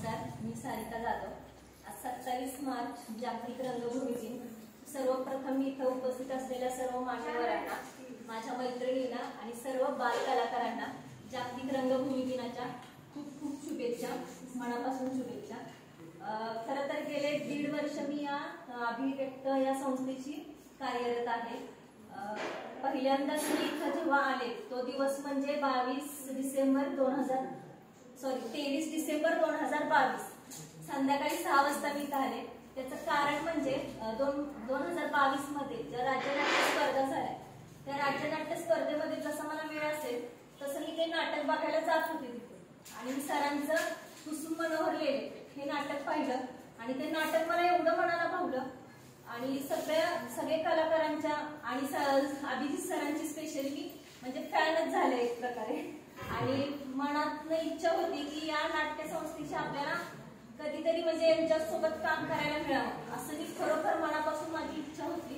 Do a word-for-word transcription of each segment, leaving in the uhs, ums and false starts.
नमस्कार, मी सारिका जाधव. आज सत्तावीस मार्च जागतिक रंगभूमी दिन. सर्वप्रथम मी इथं उपस्थित असलेल्या सर्व मान्यवरांना, माझ्या मैत्रिणींना आणि सर्व बाल कलाकारांना जागतिक रंगभूमी दिनाच्या खूप खूप शुभेच्छा, मनापासून शुभेच्छा. खरं तर गेले दीड वर्ष मी या अभिव्यक्त या संस्थेची कार्यरत आहे. पहिल्यांदा मी इथं जेव्हा आले तो दिवस म्हणजे बावीस डिसेंबर दोन हजार सॉरी तेवीस डिसेंबर दोन हजार बावीस संध्याकाळी सहा वाजता मी इथं आले. त्याचं कारण म्हणजे दोन दोन हजार बावीस मध्ये ज्या राज्यनाट्य स्पर्धा झाल्या त्या राज्यनाट्य स्पर्धेमध्ये जसं मला वेळ असेल तसं मी ते नाटक बघायला जात होते तिथे आणि मी सरांचं कुसुम मनोहर लेले हे नाटक पाहिलं आणि ते नाटक मला एवढं मनाला भावलं आणि सगळ्या सगळे कलाकारांच्या आणि अभिजित सरांची स्पेशली मी म्हणजे फॅनच झाले एक प्रकारे. आणि मनात इच्छा होती की या नाट्य संस्थेची आपल्याला कधीतरी म्हणजे यांच्यासोबत काम करायला मिळावं असं मी खरोखर मनापासून माझी इच्छा होती.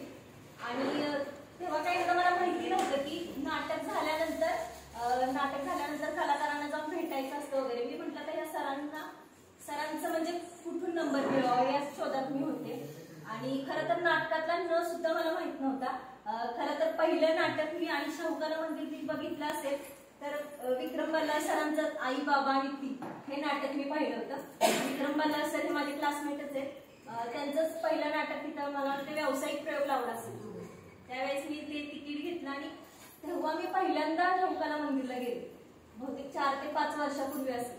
आणि तेव्हा काही एवढं मला माहिती नव्हतं की नाटक झाल्यानंतर नाटक झाल्यानंतर कलाकारांना जाऊन भेटायचं असतं वगैरे. मी म्हटलं तर या सरांना सरांचं म्हणजे कुठून नंबर मिळावा या शोधात मी होते. आणि खरं तर नाटकातला न सुद्धा मला माहित नव्हता. खरं तर पहिलं नाटक मी आणि शाहूकाला मंदिर बघितलं असेल तर विक्रम बल्लाळ सरांचं आई बाबा आणि ती हे नाटक मी पाहिलं होतं. विक्रम बल्लाळ सर हे माझे क्लासमेटच आहेत. त्यांचंच पहिलं नाटक तिथं मला ते व्यावसायिक प्रयोग लावला असेल. त्यावेळेस मी ते तिकीट घेतलं आणि तेव्हा मी पहिल्यांदा शाहूकाला मंदिरला गेले, बहुतेक चार ते पाच वर्षापूर्वी असेल.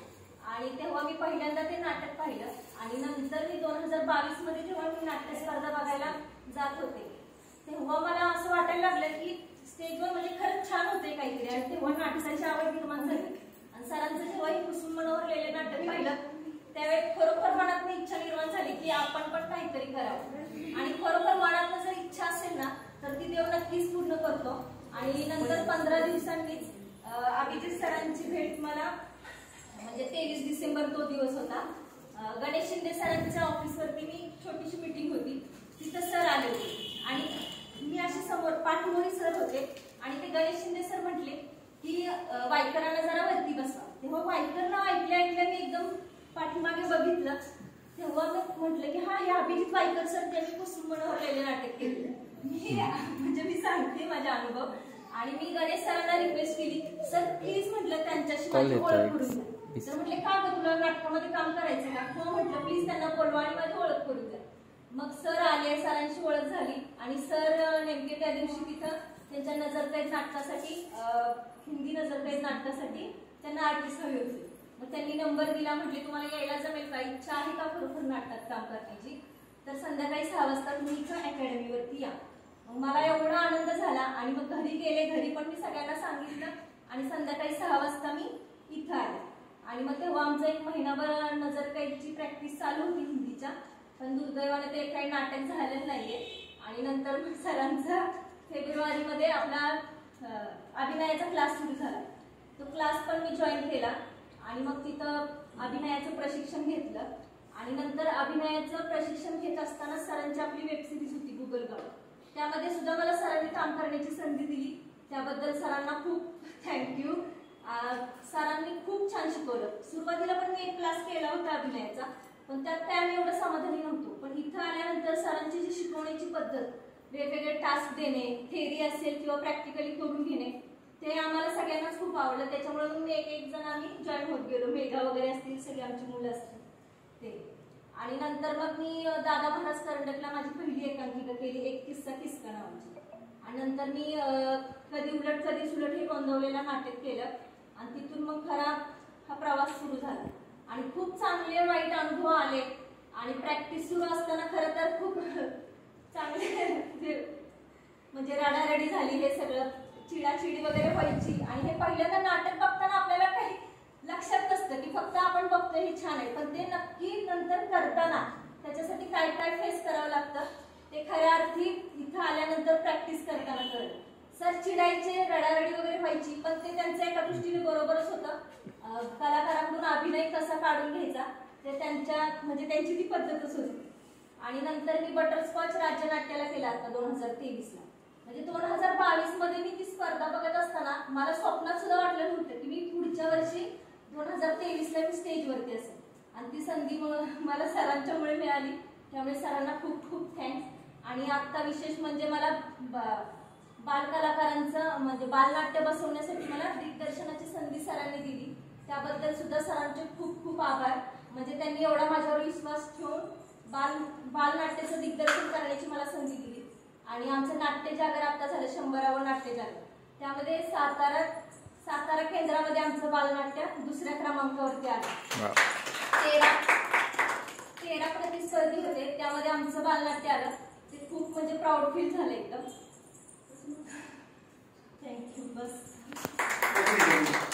आणि तेव्हा मी पहिल्यांदा ते नाटक पाहिलं आणि नंतर मी दोन हजार बावीस मध्ये जेव्हा मी नाट्य स्पर्धा बघायला जात होते तेव्हा मला असं वाटायला लागलं की स्टेजवर म्हणजे खरंच छान होते काहीतरी. आणि तेव्हा नाटकाची आवड निर्माण झाली आणि सरांचं जेव्हा ही कुसुम मनोहर लेले नाटक पाहिलं त्यावेळेस खरोखर मनात इच्छा निर्माण झाली की आपण पण काहीतरी करावं. आणि खरोखर मनात जर इच्छा असेल ना तर ती देव नक्कीच पूर्ण करतो. आणि नंतर पंधरा दिवसांनीच अभिजित सरांची भेट मला म्हणजे तेवीस डिसेंबर तो दिवस होता. गणेश शिंदे सरांच्या ऑफिसवरती मी छोटीशी मीटिंग होती, तिथं सर आले होते आणि मी असे समोर पाठीमागे सर होते आणि ते गणेश शिंदे सर म्हटले की वायकरांना जरा वरती बसा. तेव्हा वायकर नाव ऐकल्या ऐकल्या मी एकदम पाठीमागे बघितलं. तेव्हा मग म्हटलं की हा हे अभिजित वायकर सर त्यांनी कुसुम मनोहर लेले नाटक केलं. मी म्हणजे मी सांगते माझा अनुभव. आणि मी गणेश सरांना रिक्वेस्ट केली सर प्लीज म्हटलं त्यांच्याशी माझी ओळख करून द्या. तर म्हटले का ग तुला नाटकामध्ये काम करायचं का? हो म्हटलं प्लीज त्यांना बोलवा आणि माझी ओळख करून द्या. मग सर आले, सरांची ओळख झाली आणि सर नेमके त्या दिवशी तिथं त्यांच्या नजरकैद नाटकासाठी हिंदी नजरकैद नाटकासाठी त्यांना आर्टिस्ट हवी होती. मग त्यांनी नंबर दिला, म्हटले तुम्हाला यायला जमेल का, इच्छा आहे का खरोखर नाटकात काम करण्याची, तर संध्याकाळी सहा वाजता तुम्ही इथं अकॅडमीवरती या. मग मला एवढा आनंद झाला आणि मग घरी गेले. घरी पण मी सगळ्यांना सांगितलं आणि संध्याकाळी सहा वाजता मी इथं आले. आणि मग तेव्हा आमचं एक महिनाभर नजरकैदची प्रॅक्टिस चालू होती हिंदीच्या, पण दुर्दैवाने ते काही नाटक झालेलं नाहीये. आणि नंतर सरांचा फेब्रुवारीमध्ये आपला अभिनयाचा क्लास सुरू झाला. तो क्लास पण मी जॉईन केला आणि मग तिथं अभिनयाचं प्रशिक्षण घेतलं. आणि नंतर अभिनयाचं प्रशिक्षण घेत असताना सरांची आपली वेबसिरीज होती गुगल गाव, त्यामध्ये सुद्धा मला सरांनी काम करण्याची संधी दिली. त्याबद्दल सरांना खूप थँक्यू. सरांनी खूप छान शिकवलं. सुरुवातीला पण मी एक क्लास केला होता अभिनयाचा, पण त्यात काय आम्ही एवढं समाधानी नव्हतो. पण इथं आल्यानंतर सरांची जी शिकवण्याची पद्धत, वेगवेगळे टास्क देणे, थेअरी असेल किंवा प्रॅक्टिकली करून घेणे, ते आम्हाला सगळ्यांनाच खूप आवडलं. त्याच्यामुळे मग एक एक जण आम्ही जॉईन होत गेलो. मेघा वगैरे असतील, सगळी आमची मुलं असतील ते. आणि नंतर मग मी दादा महाराज करंडकला माझी पहिली एकांकिका केली, एक किस्सा किसका नावाची. आणि नंतर मी कधी उलट कधी सुलट हे गोंदवलेलं नाटक केलं आणि तिथून मग खरा हा प्रवास सुरू झाला. आणि खूप चांगले वाईट अनुभव आले. आणि प्रॅक्टिस सुरू असताना खरं तर खूप चांगले म्हणजे रडारडी झाली, हे सगळं चिडाचिडी वगैरे व्हायची. आणि हे पहिल्यांदा नाटक बघताना आपल्याला काही लक्षात नसतं की फक्त आपण बघतोय हे छान आहे, पण ते नक्की नंतर करताना त्याच्यासाठी काय काय फेस करावं लागतं ते खऱ्या अर्थी इथं आल्यानंतर प्रॅक्टिस करताना कळलं. सर चिडायचे, रडारडी वगैरे व्हायची, पण ते त्यांचं एका दृष्टीने बरोबरच होतं. कलाकारांकडून अभिनय कसा काढून घ्यायचा ते त्यांच्या म्हणजे त्यांची ती पद्धतच होती. आणि नंतर मी बटरस्कॉच राज्यनाट्याला केला आता दोन हजार तेवीसला. म्हणजे दोन हजार बावीस मध्ये मी ती स्पर्धा बघत असताना मला स्वप्नात सुद्धा वाटलं नव्हतं की मी पुढच्या वर्षी दोन हजार तेवीसला मी स्टेजवरती असेल. आणि ती संधी मला सरांच्यामुळे मिळाली, त्यामुळे सरांना खूप खूप थँक्स। आणि आता विशेष म्हणजे मला बालकलाकारांचं म्हणजे बालनाट्य बसवण्यासाठी मला दिग्दर्शनाची संधी सरांनी दिली, त्याबद्दल सुद्धा सरांचे खूप खूप आभार। म्हणजे त्यांनी एवढा माझ्यावर विश्वास ठेवून बाल बालनाट्याचं दिग्दर्शन करण्याची मला संधी दिली। आणि आमचं नाट्य जागर आता झालं शंभरावं नाट्य जागर, त्यामध्ये सातारा सातारा केंद्रामध्ये आमचं बालनाट्य दुसऱ्या क्रमांकावरती आलं। तेरा तेरा प्रतिस्पर्धी होते, त्यामध्ये आमचं बालनाट्य आलं, ते खूप म्हणजे प्राऊड फील झालं एकदम। थँक्यू, बस।